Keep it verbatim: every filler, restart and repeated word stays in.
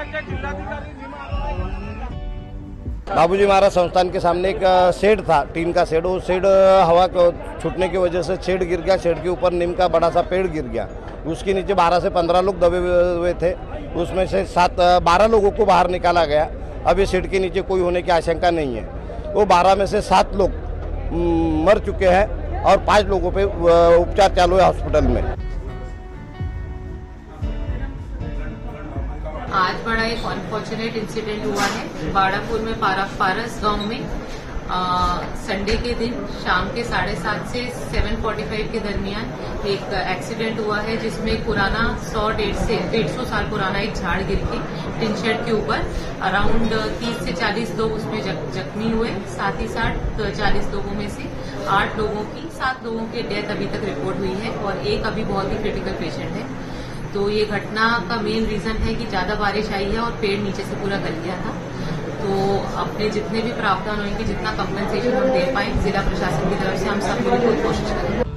बाबूजी महाराज संस्थान के सामने एक शेड था, टीन का शेड। वो शेड हवा को छूटने की वजह से शेड गिर गया। शेड के ऊपर नीम का बड़ा सा पेड़ गिर गया। उसके नीचे बारह से पंद्रह लोग दबे हुए थे। उसमें से सात बारह लोगों को बाहर निकाला गया। अब ये शेड के नीचे कोई होने की आशंका नहीं है। वो बारह में से सात लोग मर चुके हैं और पाँच लोगों पे उपचार चालू है हॉस्पिटल में। आज बड़ा एक अनफॉर्चुनेट इंसिडेंट हुआ है बाड़ापुर में, पारा पारस गांव में। संडे के दिन शाम के साढ़े सात से सेवन फोर्टी फाइव के दरमियान एक एक्सीडेंट हुआ है, जिसमें पुराना सौ डेढ़ से डेढ़ सौ साल पुराना एक झाड़ गिर के टिन शेड के ऊपर अराउंड तीस से चालीस लोग उसमें जख, जख्मी हुए। साथ ही साथ चालीस लोगों में से आठ लोगों की सात लोगों की डेथ अभी तक रिपोर्ट हुई है और एक अभी बहुत ही क्रिटिकल पेशेंट है। तो ये घटना का मेन रीजन है कि ज्यादा बारिश आई है और पेड़ नीचे से पूरा गल गया था। तो अपने जितने भी प्रावधान होंगे, जितना कंपनसेशन हम दे पाए जिला प्रशासन की तरफ से, हम सब पूरी कोशिश करेंगे।